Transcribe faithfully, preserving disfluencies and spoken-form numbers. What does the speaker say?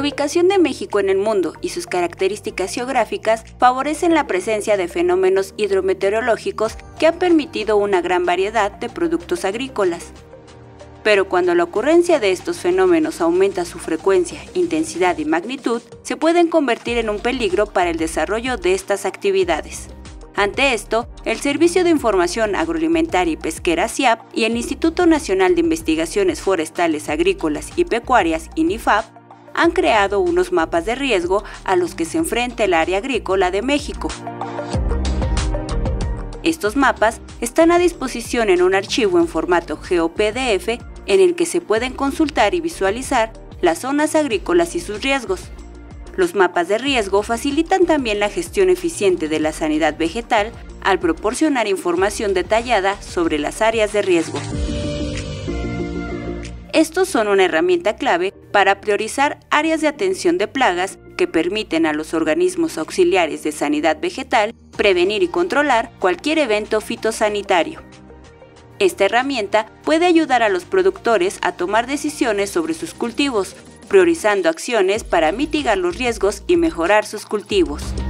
ubicación de México en el mundo y sus características geográficas favorecen la presencia de fenómenos hidrometeorológicos que han permitido una gran variedad de productos agrícolas. Pero cuando la ocurrencia de estos fenómenos aumenta su frecuencia, intensidad y magnitud, se pueden convertir en un peligro para el desarrollo de estas actividades. Ante esto, el Servicio de Información Agroalimentaria y Pesquera S I A P y el Instituto Nacional de Investigaciones Forestales, Agrícolas y Pecuarias, INIFAP, han creado unos mapas de riesgo a los que se enfrenta el área agrícola de México. Estos mapas están a disposición en un archivo en formato GeoPDF en el que se pueden consultar y visualizar las zonas agrícolas y sus riesgos. Los mapas de riesgo facilitan también la gestión eficiente de la sanidad vegetal al proporcionar información detallada sobre las áreas de riesgo. Estos son una herramienta clave para priorizar áreas de atención de plagas que permiten a los organismos auxiliares de sanidad vegetal prevenir y controlar cualquier evento fitosanitario. Esta herramienta puede ayudar a los productores a tomar decisiones sobre sus cultivos, priorizando acciones para mitigar los riesgos y mejorar sus cultivos.